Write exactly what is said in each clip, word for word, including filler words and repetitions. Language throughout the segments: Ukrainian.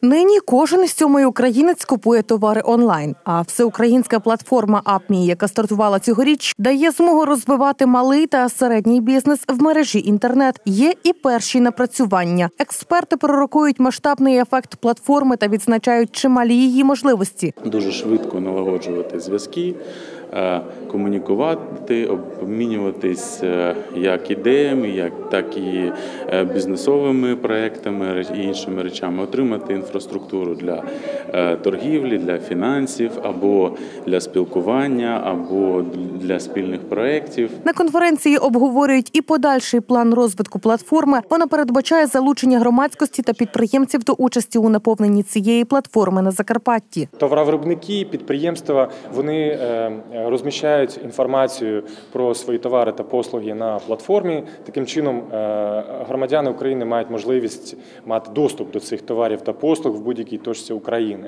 Нині кожен сьомий українець купує товари онлайн. А всеукраїнська платформа АПМІ, яка стартувала цьогоріч, дає змогу розвивати малий та середній бізнес в мережі інтернет. Є і перші напрацювання. Експерти пророкують масштабний ефект платформи та відзначають чималі її можливості. Дуже швидко налагоджувати зв'язки, комунікувати, обмінюватись як ідеями, як так і бізнесовими проектами і іншими речами, отримати інфраструктуру для торгівлі, для фінансів, або для спілкування, або для спільних проєктів. На конференції обговорюють і подальший план розвитку платформи. Вона передбачає залучення громадськості та підприємців до участі у наповненні цієї платформи на Закарпатті. Товаровиробники, підприємства, вони розміщають інформацію про свої товари та послуги на платформі. Таким чином, громадяни України мають можливість мати доступ до цих товарів та послуг в будь-якій точці України.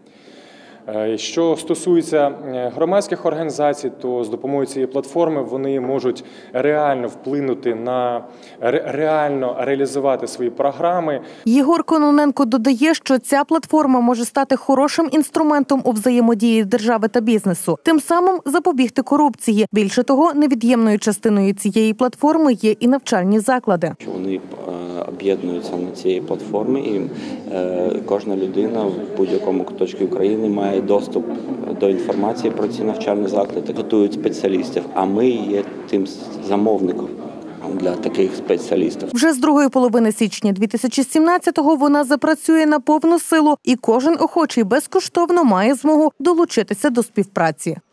Що стосується громадських організацій, то з допомогою цієї платформи вони можуть реально вплинути на, реально реалізувати свої програми. Єгор Кононенко додає, що ця платформа може стати хорошим інструментом у взаємодії держави та бізнесу, тим самим запобігти корупції. Більше того, невід'ємною частиною цієї платформи є і навчальні заклади. Вони об'єднуються на цій платформі, і кожна людина в будь-якому куточку України має доступ до інформації про ці навчальні заклади, готують спеціалістів, а ми є тим замовником для таких спеціалістів. Вже з другої половини січня дві тисячі сімнадцятого вона запрацює на повну силу, і кожен охочий безкоштовно має змогу долучитися до співпраці.